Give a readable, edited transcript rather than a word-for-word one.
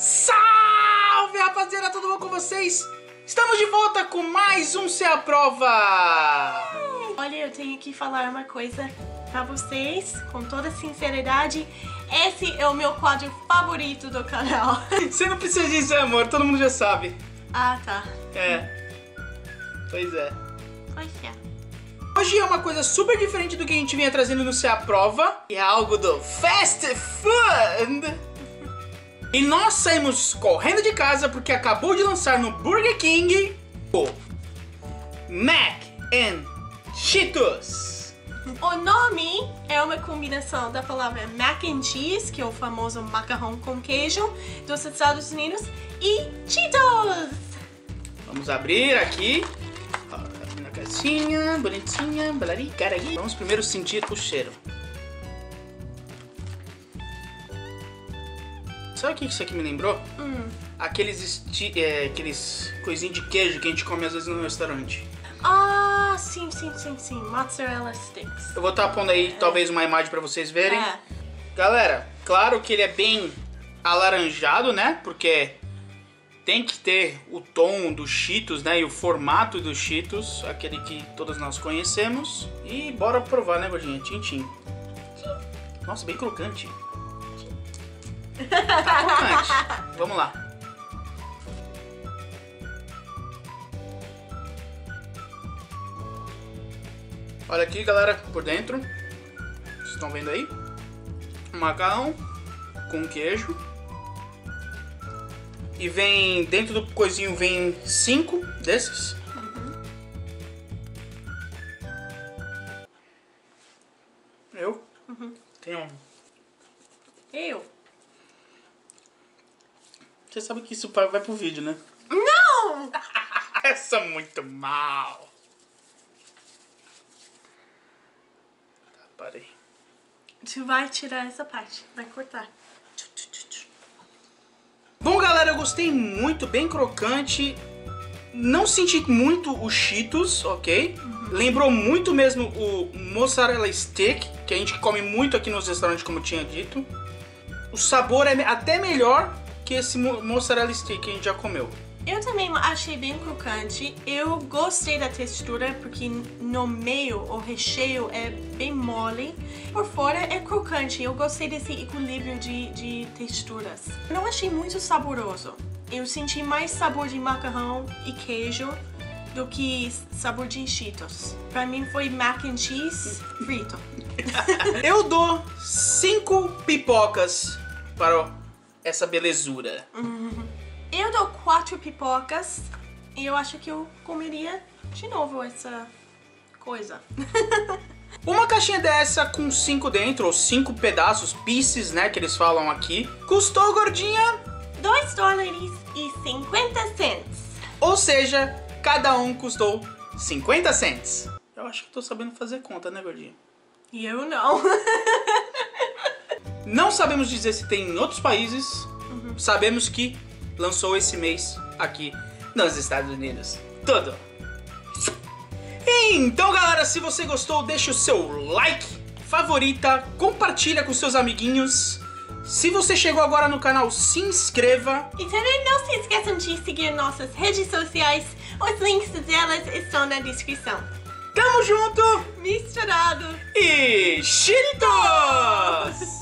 Salve, rapaziada, tudo bom com vocês? Estamos de volta com mais um Se Aprova! Olha, eu tenho que falar uma coisa pra vocês, com toda sinceridade. Esse é o meu quadro favorito do canal. Você não precisa dizer, amor, todo mundo já sabe. Ah, tá. É. Pois é. Pois é. Hoje é uma coisa super diferente do que a gente vinha trazendo no Se Aprova. É algo do Fast Food. E nós saímos correndo de casa porque acabou de lançar no Burger King o Mac and Cheetos. O nome é uma combinação da palavra mac and cheese, que é o famoso macarrão com queijo dos Estados Unidos, e Cheetos. Vamos abrir aqui. Abrindo a caixinha, bonitinha, balaricara aqui. Vamos primeiro sentir o cheiro. Sabe o que isso aqui me lembrou? Aqueles coisinhos de queijo que a gente come às vezes no restaurante. Ah, sim. Mozzarella sticks. Eu vou estar pondo aí talvez uma imagem pra vocês verem. É. Galera, claro que ele é bem alaranjado, né? Porque tem que ter o tom dos Cheetos, né? E o formato dos Cheetos, aquele que todos nós conhecemos. E bora provar, né, gordinha? Tchim. Nossa, bem crocante. Tá crocante. Vamos lá. Olha aqui, galera, por dentro. Vocês estão vendo aí? Macarrão com queijo. E vem, dentro do coisinho vem 5 desses. Eu? Tem um. Eu? Você sabe que isso vai pro vídeo, né? Não! Essa é muito mal. Tá, parei. Tu vai tirar essa parte, vai cortar. Bom, galera, eu gostei muito, bem crocante. Não senti muito o Cheetos, ok? Lembrou muito mesmo o mozzarella stick, que a gente come muito aqui nos restaurantes, como eu tinha dito. O sabor é até melhor que esse mozzarella stick que a gente já comeu. Eu também achei bem crocante. Eu gostei da textura porque no meio o recheio é bem mole. Por fora é crocante. Eu gostei desse equilíbrio de texturas. Não achei muito saboroso. Eu senti mais sabor de macarrão e queijo do que sabor de Cheetos. Pra mim foi mac and cheese frito. Eu dou 5 pipocas para essa belezura. Eu dou 4 pipocas e eu acho que eu comeria de novo essa coisa. Uma caixinha dessa com 5 dentro, ou 5 pedaços, pieces, né, que eles falam aqui, custou, gordinha? $2,50. Ou seja, cada um custou 50 cents. Eu acho que tô sabendo fazer conta, né, gordinha? E eu não. Não sabemos dizer se tem em outros países. Sabemos que lançou esse mês aqui nos Estados Unidos. Tudo. Então, galera, se você gostou, deixa o seu like, favorita, compartilha com seus amiguinhos. Se você chegou agora no canal, se inscreva. E também não se esqueçam de seguir nossas redes sociais. Os links delas estão na descrição. Tamo junto Misturado. e Cheetos!